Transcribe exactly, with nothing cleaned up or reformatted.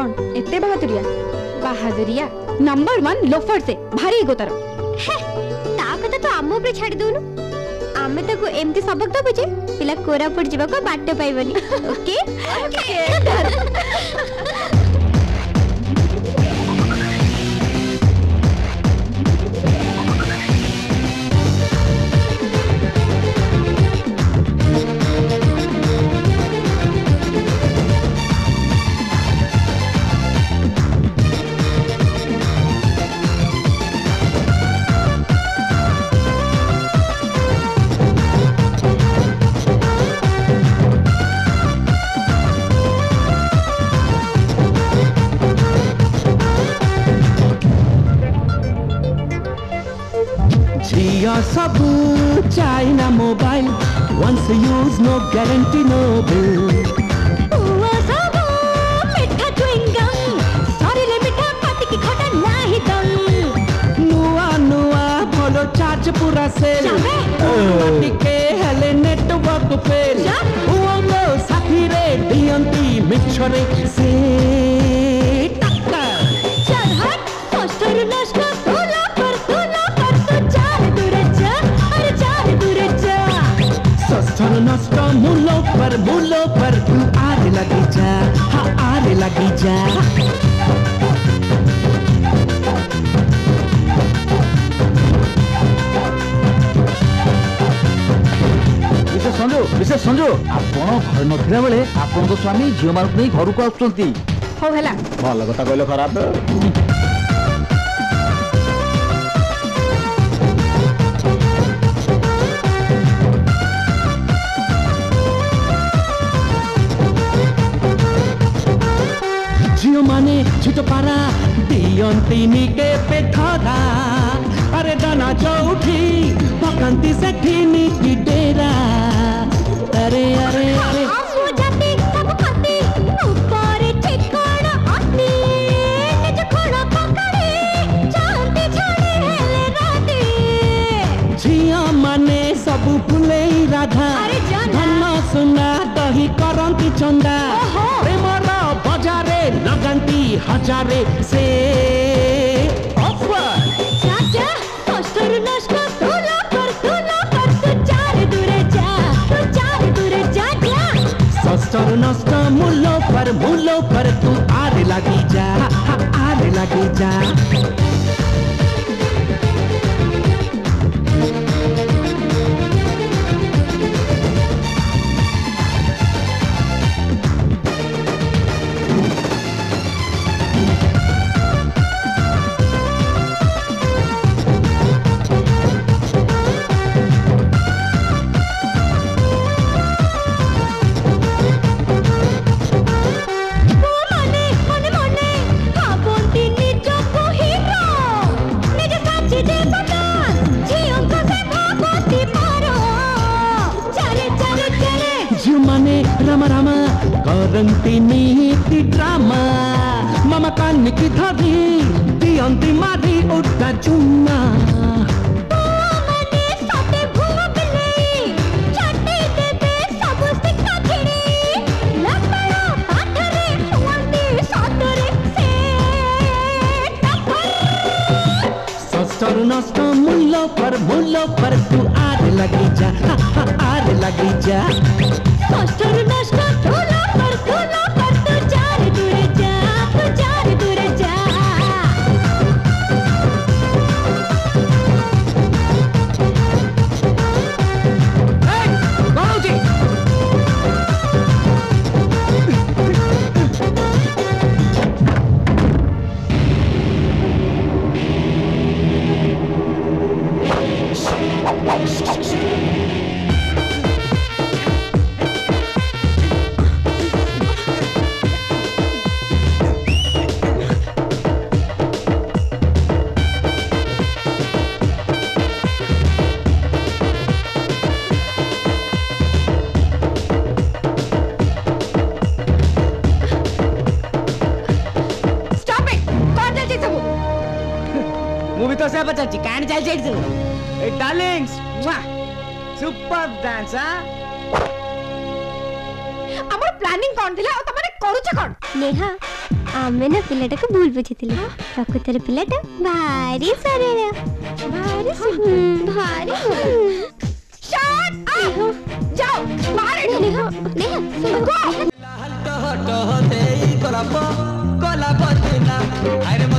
कौन एते बहादुरिया बहादुरिया नंबर वन लोफर से भारी एगो तार ता कथा तो आम ऊपर छाड़ दोनु आमे ताको एमती सबक दबु जे पिला कोरापुट जीवा को बाट पाइबनी ओके सब China mobile once use no guarantee no bill हुआ सब मिठा chewing gum सारी ले मिठा पाती की खटा नाही दम नुआ नुआ भलो चार्ज पूरा सेल टिके हेले नेटवर्क फेल हुआ लो साथी रे दियंती मिछरे से टक्का चल हट पोस्टर नष्ट तोला पर तोला पर तो चाल दूर जा अरे चाल दूर जा सस्तर नष्ट मूलो पर मूलो पर तू आरे लगी जा हाँ आरे लगी जा विशेष संजू विशेष संजू आपण घर नथिला बेले आपन स्वामी झियो मानक नहीं घर को आछंती हो हला भल कथा कहले खराब झियो माने छिटो पारा दियंती निके पेठरा अरे दाना चौठी पकांती सेठी निकी डेरा अरे अरे अरे आमो जाती सब पति ऊपर ठिकाना आती निज खोड़ा पकड़े जानती छाड़े हेले राती झियो माने सब फुले राधा अरे जाना धन सुना दही करंती चंदा प्रेमर बजारे लगांती हजारे से ऑफर चाचा पोस्टर नष्ट तोला पर तोला पर तू चाल दूर जा तू चाल दूर जा जा सस्तर नष्ट मूलो पर मूलो पर तू आरे लगी जा हाँ आरे लगी जा रामा रामा करंती नीति ड्रामा मामा कान की धरी दियंती मारी उठा चुम्मा मने साथे भूवा बिले छाटे देबे सब सिक्का छिड़ी लपड़ा पाथरे हुआंती सातरे से टपर सस्तर नष्ट मूल्य पर मूल्य पर तू आरे लगी जा हा, हा, आरे लगी जा पोस्टर नष्ट तोला पर तोला पर तू चाल दूर जा तू चाल दूर जा से बचाची कान चल चल तू ए डार्लिंग्स सुपर डांस हां हमर प्लानिंग कोन दिला और तमने करू छ कोन नेहा आमे ना पिलाटा को भूल बुझीथिलु प्रकृतर पिलाटा भारी सरल भारी भारी शट अप जाओ बाहर नेहा नेहा सुनो लाल टह टह देई गोलाप गोलाप दिना अरे